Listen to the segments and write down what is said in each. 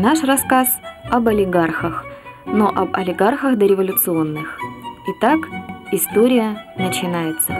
наш рассказ об олигархах, но об олигархах дореволюционных. Итак, история начинается.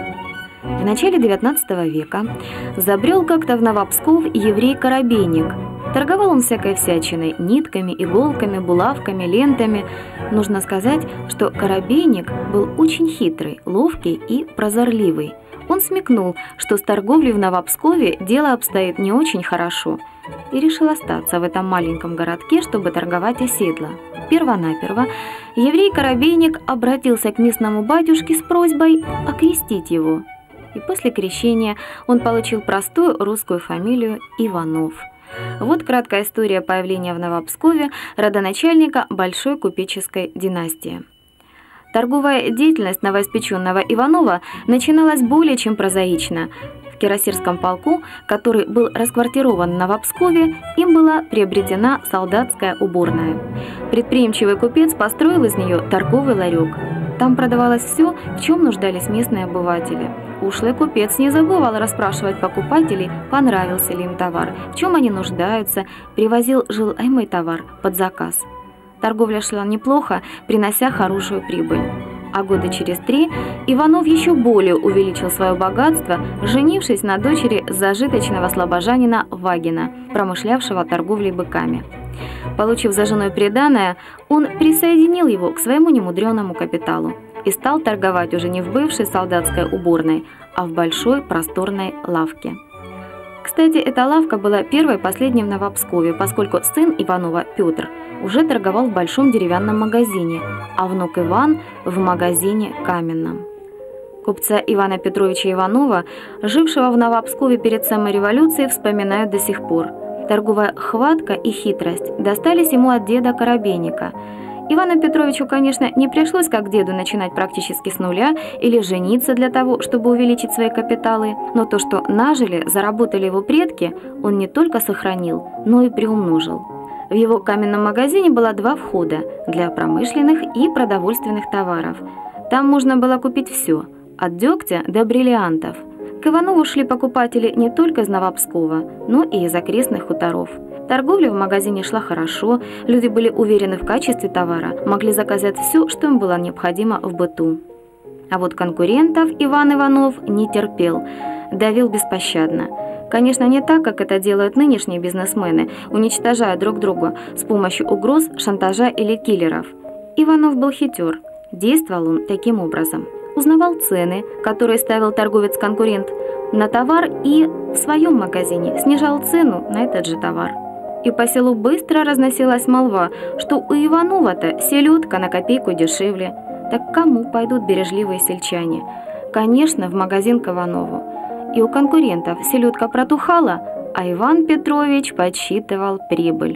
В начале XIX века забрел как-то в Новопсков еврей-коробейник. Торговал он всякой всячиной – нитками, иголками, булавками, лентами. Нужно сказать, что коробейник был очень хитрый, ловкий и прозорливый. Он смекнул, что с торговлей в Новопскове дело обстоит не очень хорошо, и решил остаться в этом маленьком городке, чтобы торговать оседло. Первонаперво еврей-коробейник обратился к местному батюшке с просьбой окрестить его. И после крещения он получил простую русскую фамилию Иванов. Вот краткая история появления в Новопскове родоначальника большой купеческой династии. Торговая деятельность новоиспеченного Иванова начиналась более чем прозаично. В кирасирском полку, который был расквартирован в Новопскове, им была приобретена солдатская уборная. Предприимчивый купец построил из нее торговый ларек. Там продавалось все, в чем нуждались местные обыватели. Ушлый купец не забывал расспрашивать покупателей, понравился ли им товар, в чем они нуждаются, привозил желаемый товар под заказ. Торговля шла неплохо, принося хорошую прибыль. А года через 3 Иванов еще более увеличил свое богатство, женившись на дочери зажиточного слобожанина Вагина, промышлявшего торговлей быками. Получив за женой приданое, он присоединил его к своему немудреному капиталу и стал торговать уже не в бывшей солдатской уборной, а в большой просторной лавке. Кстати, эта лавка была первой и последней в Новопскове, поскольку сын Иванова, Петр, уже торговал в большом деревянном магазине, а внук Иван в магазине каменном. Купца Ивана Петровича Иванова, жившего в Новопскове перед самой революцией, вспоминают до сих пор. Торговая хватка и хитрость достались ему от деда Коробейника. Ивану Петровичу, конечно, не пришлось, как деду, начинать практически с нуля или жениться для того, чтобы увеличить свои капиталы, но то, что нажили, заработали его предки, он не только сохранил, но и приумножил. В его каменном магазине было 2 входа для промышленных и продовольственных товаров. Там можно было купить все, от дегтя до бриллиантов. К Иванову шли покупатели не только из Новопскова, но и из окрестных хуторов. Торговля в магазине шла хорошо, люди были уверены в качестве товара, могли заказать все, что им было необходимо в быту. А вот конкурентов Иван Иванов не терпел, давил беспощадно. Конечно, не так, как это делают нынешние бизнесмены, уничтожая друг друга с помощью угроз, шантажа или киллеров. Иванов был хитер. Действовал он таким образом. Узнавал цены, которые ставил торговец-конкурент, на товар и в своем магазине снижал цену на этот же товар. И по селу быстро разносилась молва, что у Иванова-то селедка на копейку дешевле. Так кому пойдут бережливые сельчане? Конечно, в магазин к Иванову. И у конкурентов селедка протухала, а Иван Петрович подсчитывал прибыль.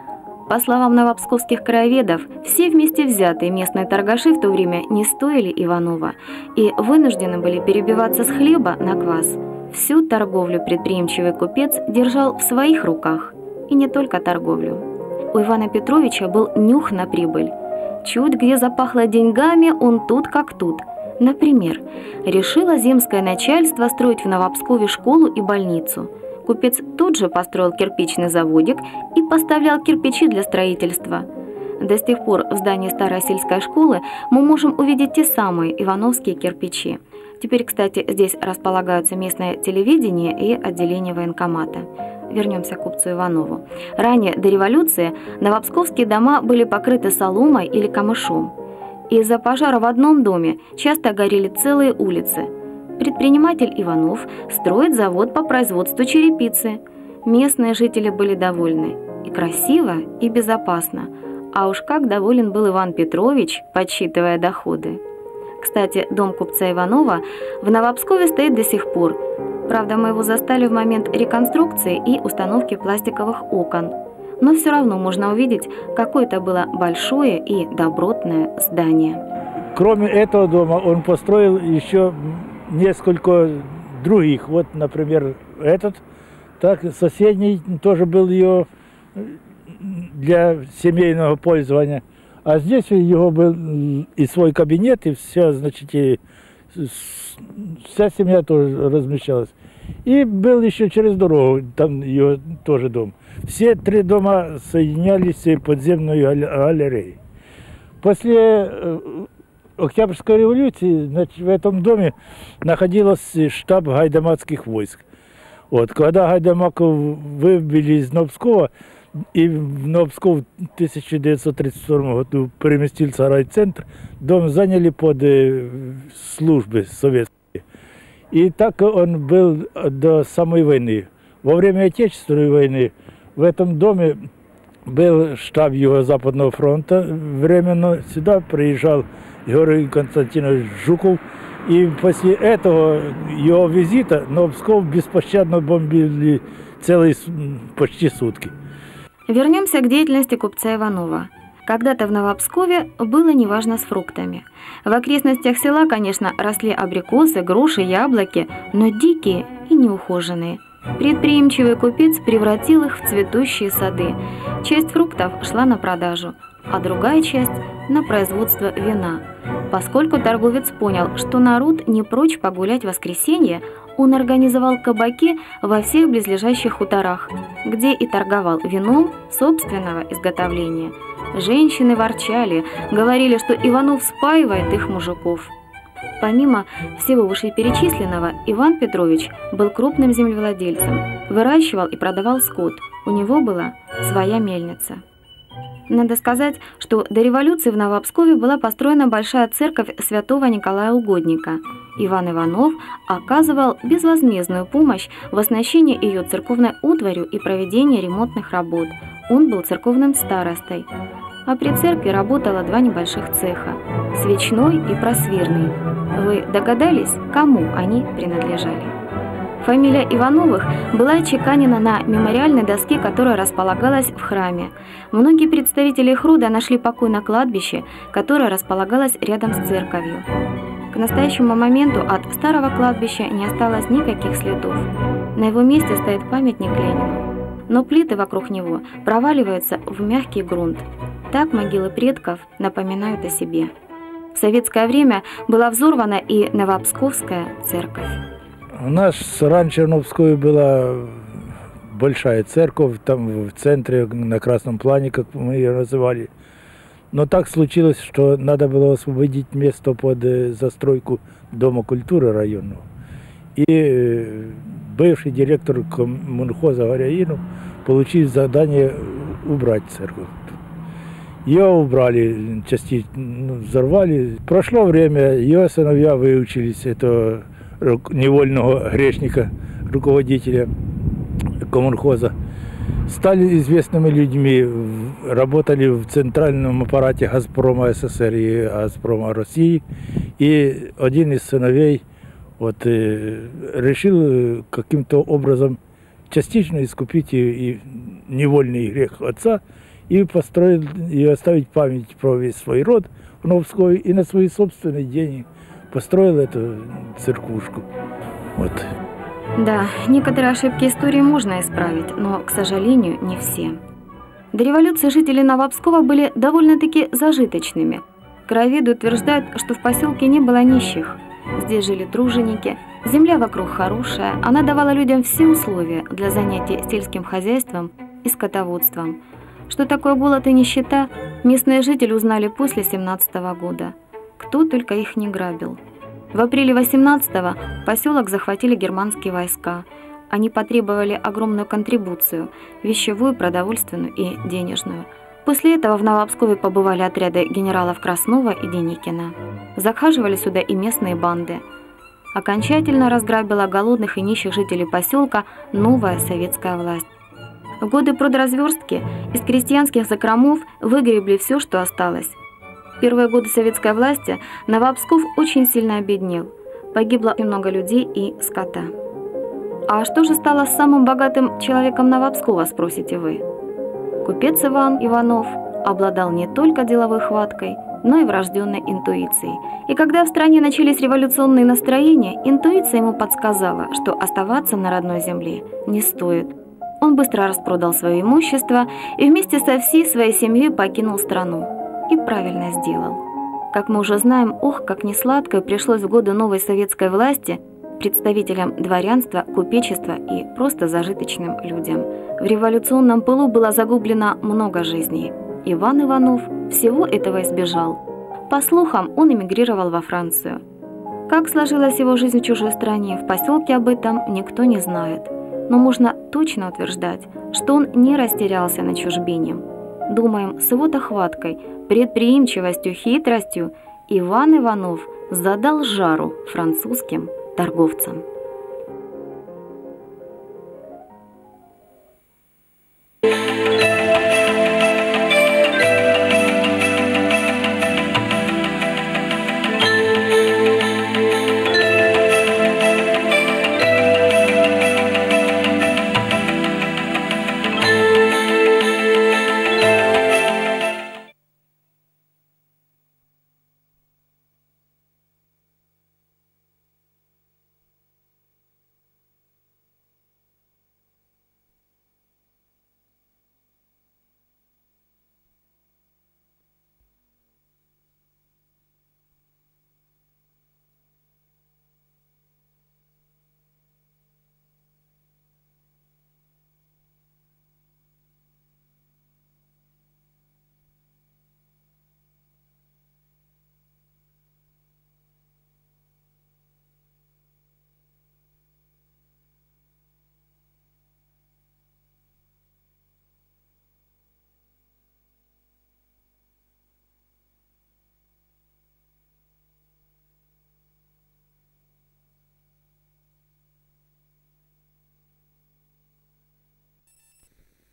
По словам новопсковских краеведов, все вместе взятые местные торгаши в то время не стоили Иванова и вынуждены были перебиваться с хлеба на квас. Всю торговлю предприимчивый купец держал в своих руках. И не только торговлю. У Ивана Петровича был нюх на прибыль. Чуть где запахло деньгами, он тут как тут. Например, решило земское начальство строить в Новопскове школу и больницу. Купец тут же построил кирпичный заводик и поставлял кирпичи для строительства. До сих пор в здании старой сельской школы мы можем увидеть те самые ивановские кирпичи. Теперь, кстати, здесь располагаются местное телевидение и отделение военкомата. Вернемся к купцу Иванову. Ранее, до революции, новопсковские дома были покрыты соломой или камышом. Из-за пожара в одном доме часто горели целые улицы. Предприниматель Иванов строит завод по производству черепицы. Местные жители были довольны. И красиво, и безопасно. А уж как доволен был Иван Петрович, подсчитывая доходы. Кстати, дом купца Иванова в Новопскове стоит до сих пор. Правда, мы его застали в момент реконструкции и установки пластиковых окон. Но все равно можно увидеть, какое это было большое и добротное здание. Кроме этого дома он построил еще несколько других. Вот, например, этот, так, соседний тоже был ее для семейного пользования. А здесь у него был и свой кабинет, и все, значит, и вся семья тоже размещалась. И был еще через дорогу, там ее тоже дом. Все три дома соединялись подземной галереей. После Октябрьской революции, значит, в этом доме находился штаб гайдамацких войск. Вот, когда гайдамаков выбили из Новского, и в Новсков в 1932 году переместился райцентр, дом заняли под службы советские. И так он был до самой войны. Во время Отечественной войны в этом доме был штаб Юго-Западного фронта. Временно сюда приезжал Георгий Константинович Жуков. И после этого его визита Новсков беспощадно бомбили целые почти сутки. Вернемся к деятельности купца Иванова. Когда-то в Новообскове было неважно с фруктами. В окрестностях села, конечно, росли абрикосы, груши, яблоки, но дикие и неухоженные. Предприимчивый купец превратил их в цветущие сады. Часть фруктов шла на продажу, а другая часть – на производство вина. Поскольку торговец понял, что народ не прочь погулять в воскресенье, он организовал кабаки во всех близлежащих хуторах, где и торговал вином собственного изготовления. Женщины ворчали, говорили, что Иванов спаивает их мужиков. Помимо всего вышеперечисленного, Иван Петрович был крупным землевладельцем, выращивал и продавал скот. У него была своя мельница. Надо сказать, что до революции в Новообскове была построена большая церковь святого Николая Угодника. Иван Иванов оказывал безвозмездную помощь в оснащении ее церковной утварью и проведении ремонтных работ. Он был церковным старостой. А при церкви работало два небольших цеха – свечной и просвирный. Вы догадались, кому они принадлежали? Фамилия Ивановых была отчеканена на мемориальной доске, которая располагалась в храме. Многие представители их рода нашли покой на кладбище, которое располагалось рядом с церковью. К настоящему моменту от старого кладбища не осталось никаких следов. На его месте стоит памятник Ленину. Но плиты вокруг него проваливаются в мягкий грунт. Так могилы предков напоминают о себе. В советское время была взорвана и Новообсковская церковь. У нас раньше в Новскове была большая церковь, там в центре, на красном плане, как мы ее называли. Но так случилось, что надо было освободить место под застройку Дома культуры районного. И бывший директор коммунхоза Горяину получил задание убрать церковь. Ее убрали, частично взорвали. Прошло время, ее сыновья выучились, это невольного грешника, руководителя коммунхоза. Стали известными людьми, работали в центральном аппарате Газпрома СССР и Газпрома России. И один из сыновей решил каким-то образом частично искупить и невольный грех отца и построил и оставить память про весь свой род в Новскове и на свои собственные деньги построил эту церквушку. Да, некоторые ошибки истории можно исправить, но, к сожалению, не все. До революции жители Новообскова были довольно-таки зажиточными. Краеведы утверждают, что в поселке не было нищих. Здесь жили труженики, земля вокруг хорошая, она давала людям все условия для занятий сельским хозяйством и скотоводством. Что такое голод и нищета, местные жители узнали после 17 года. Кто только их не грабил. В апреле 18-го поселок захватили германские войска. Они потребовали огромную контрибуцию – вещевую, продовольственную и денежную. После этого в Новообскове побывали отряды генералов Краснова и Деникина. Захаживали сюда и местные банды. Окончательно разграбила голодных и нищих жителей поселка новая советская власть. В годы продразверстки из крестьянских закромов выгребли все, что осталось. В первые годы советской власти Новообсков очень сильно обеднел. Погибло много людей и скота. А что же стало с самым богатым человеком Новообскова, спросите вы? Купец Иван Иванов обладал не только деловой хваткой, но и врожденной интуицией. И когда в стране начались революционные настроения, интуиция ему подсказала, что оставаться на родной земле не стоит. Он быстро распродал свое имущество и вместе со всей своей семьей покинул страну. И правильно сделал. Как мы уже знаем, ох, как несладко пришлось в годы новой советской власти представителям дворянства, купечества и просто зажиточным людям. В революционном пылу было загублено много жизней. Иван Иванов всего этого избежал. По слухам, он эмигрировал во Францию. Как сложилась его жизнь в чужой стране, в поселке об этом никто не знает. Но можно точно утверждать, что он не растерялся на чужбине. Думаем, с его-то хваткой, предприимчивостью, хитростью Иван Иванов задал жару французским торговцам.